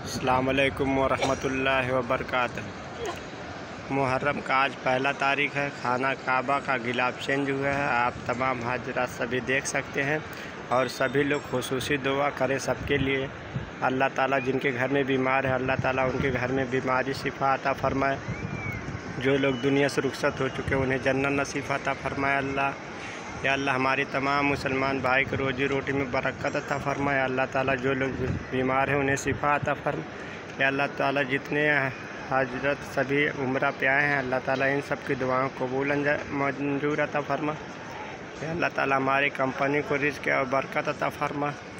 अस्सलाम वालेकुम वरहमतुल्लाहि वबरकातुहू। मुहर्रम का आज पहला तारीख़ है। खाना काबा का गिलाफ चेंज हुआ है। आप तमाम हाजरात सभी देख सकते हैं और सभी लोग खुसूसी दुआ करें सबके लिए। अल्लाह ताला जिनके घर में बीमार है अल्लाह ताला उनके घर में बीमारी शिफा अता फरमाए। जो लोग दुनिया से रुखसत हो चुके हैं उन्हें जन्नत नसीब अता फरमाए। अल्लाह या अल्लाह हमारी तमाम मुसलमान भाई को रोजी रोटी में बरकत अता फरमाए। अल्लाह ताला जो लोग बीमार हैं उन्हें शिफा अता फरमाए। या अल्लाह ताला जितने हजरत सभी उम्रा पे आए हैं अल्लाह ताला इन सब की दुआओं कबूल मंजूर अता फरमा। या अल्लाह ताला हमारी कंपनी को रिज़्क़ और बरकत अता फरमा।